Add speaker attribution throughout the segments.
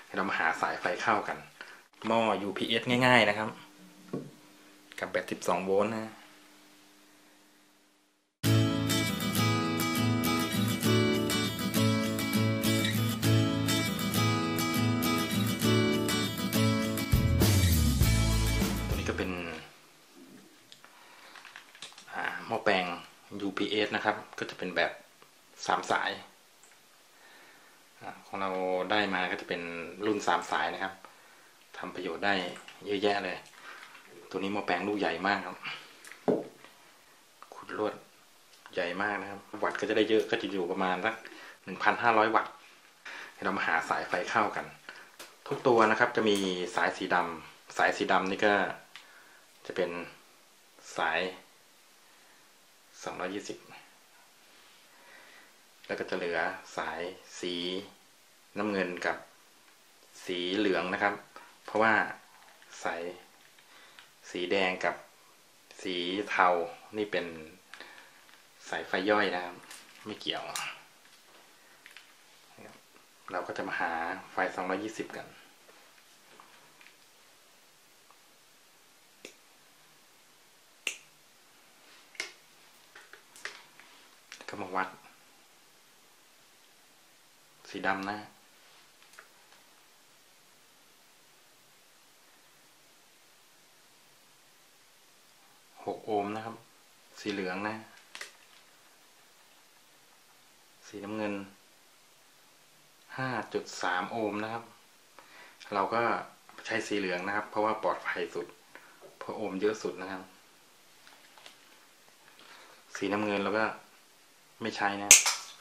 Speaker 1: เรามาหาสายไฟเข้ากันหม้อ UPS ง่ายๆนะครับกับแบต12 โวลต์นะตัวนี้ก็เป็นหม้อแปลง UPS นะครับก็จะเป็นแบบ3 สายของเราได้มาก็จะเป็นรุ่น3 สายนะครับทำประโยชน์ได้เยอะแยะเลยตัวนี้หม้อแปลงลูกใหญ่มากครับขุดลวดใหญ่มากนะครับวัตต์ก็จะได้เยอะก็จะอยู่ประมาณสัก 1,500 วัตต์เรามาหาสายไฟเข้ากันทุกตัวนะครับจะมีสายสีดำนี่ก็จะเป็นสาย220แล้วก็จะเหลือสายสีน้ำเงินกับสีเหลืองนะครับเพราะว่าสายสีแดงกับสีเทานี่เป็นสายไฟย่อยนะครับไม่เกี่ยวเราก็จะมาหาไฟ220กันก็มาวัดสีดำนะ6 โอห์มนะครับสีเหลืองนะสีน้ำเงิน 5.3 โอห์มนะครับเราก็ใช้สีเหลืองนะครับเพราะว่าปลอดภัยสุดเพราะโอห์มเยอะสุดนะครับสีน้ำเงินเราก็ไม่ใช้นะ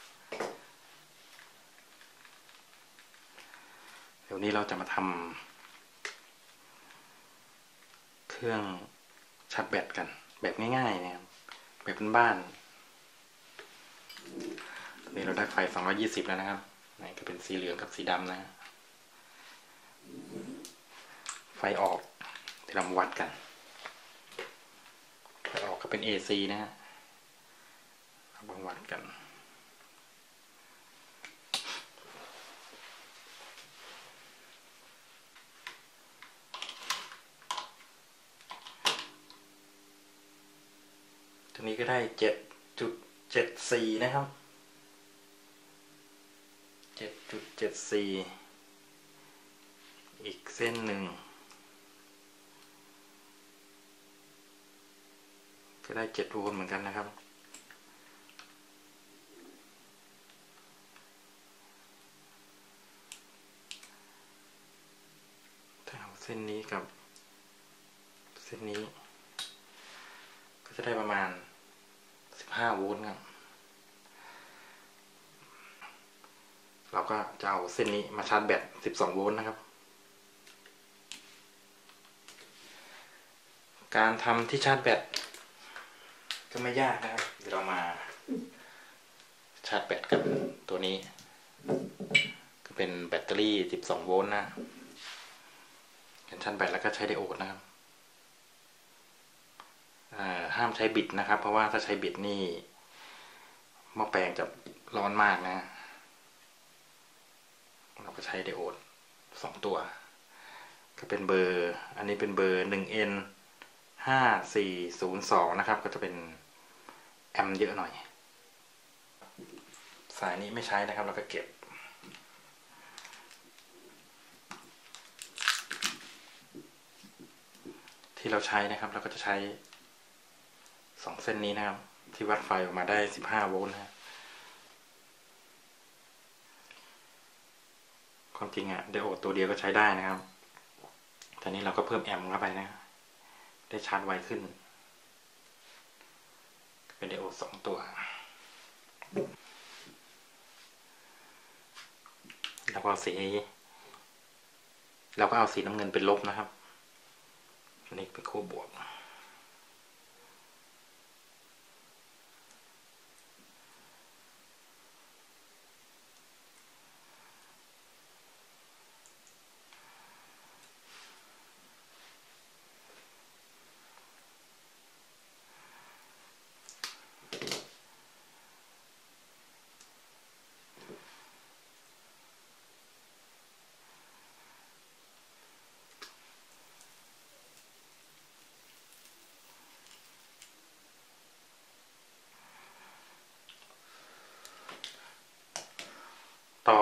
Speaker 1: เดี๋ยวนี้เราจะมาทำเครื่องชาร์จแบตกันแบบง่ายๆนะครับแบบบ้านๆตอนนี้เราได้ไฟ220แล้วนะครับนี่ก็เป็นสีเหลืองกับสีดำนะไฟออกที่เรามาวัดกันไฟออกก็เป็น AC นะฮะเรามาวัดกันตรงนี้ก็ได้ 7.74 นะครับ 7.74 อีกเส้นหนึ่งก็ได้7 โวลต์เหมือนกันนะครับถ้าเอาเส้นนี้กับเส้นนี้ก็จะได้ประมาณ15 โวลต์ครับเราก็จะเอาเส้นนี้มาชาร์จแบต12 โวลต์นะครับการทำที่ชาร์จแบตก็ไม่ยากนะครับเดี๋ยวเรามาชาร์จแบตกับตัวนี้ก็เป็นแบตเตอรี่12 โวลต์นะการชาร์จแบตแล้วก็ใช้ไดโอดนะครับห้ามใช้บิดนะครับเพราะว่าถ้าใช้บิดนี่หม้อแปลงจะร้อนมากนะเราก็ใช้ไดโอด2 ตัวก็เป็นเบอร์อันนี้เป็นเบอร์ 1N 5402นะครับก็จะเป็นแอมป์เยอะหน่อยสายนี้ไม่ใช้นะครับเราก็เก็บที่เราใช้นะครับเราก็จะใช้2 เส้นนี้นะครับที่วัดไฟออกมาได้15 โวลต์นะความจริงไดโอดตัวเดียวก็ใช้ได้นะครับแต่นี้เราก็เพิ่มแอมป์เข้าไปนะได้ชาร์จไวขึ้นเป็นไดโอด2 ตัวแล้วก็เราก็เอาสีน้ำเงินเป็นลบนะครับอันนี้เป็นขั้วบวก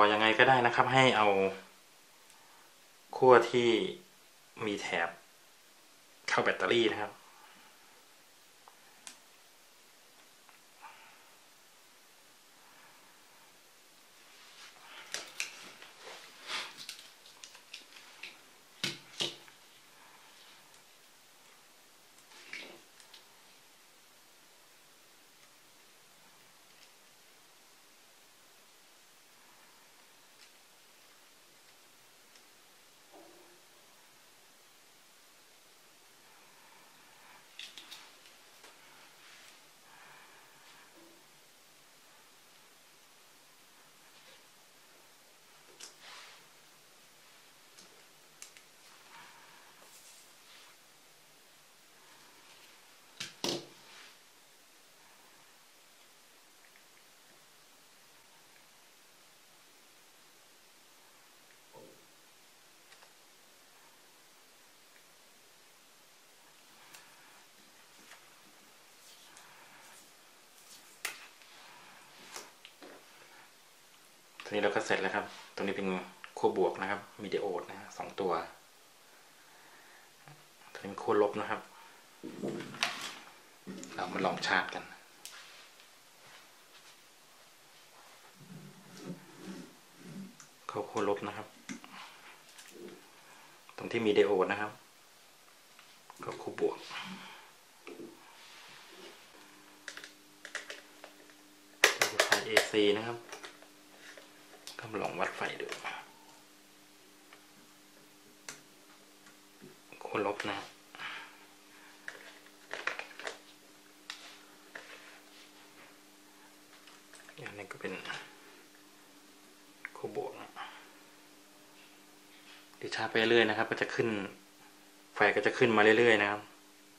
Speaker 1: ยังไงก็ได้นะครับให้เอาขั้วที่มีแถบเข้าแบตเตอรี่นะครับทีนี้เราก็เสร็จแล้วครับตรงนี้เป็นขั้วบวกนะครับมีไดโอดนะ2 ตัวตรงนี้เป็นขั้วลบนะครับเรามาลองชาร์จกันเข้าขั้วลบนะครับตรงที่มีไดโอดนะครับก็ขั้วบวกไฟ AC นะครับก็ลองวัดไฟดูขั้วลบนะอันนี้ก็เป็นขั้วบวกนะดิชาร์จไปเรื่อยนะครับก็จะขึ้นไฟก็จะขึ้นมาเรื่อยๆนะครับ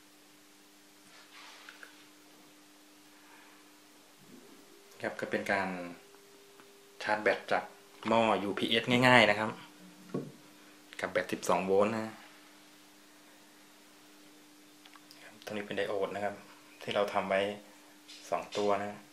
Speaker 1: ครับก็เป็นการชาร์จแบตจากหม้อ UPS ง่ายๆนะครับกับแบต12 โวลต์นะตรงนี้เป็นไดโอดนะครับที่เราทำไว้2 ตัวนะ